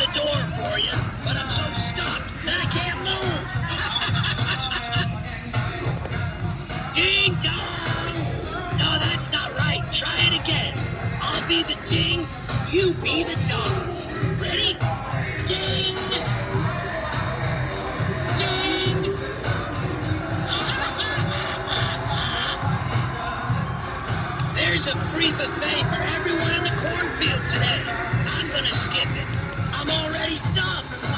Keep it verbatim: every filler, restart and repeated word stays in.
the door for you, but I'm so stuck that I can't move. Ding dong! No, that's not right. Try it again. I'll be the ding, you be the dong. Ready? Ding! Ding! There's a free buffet for everyone in the cornfield today. I'm gonna skip it. I'm already stuck.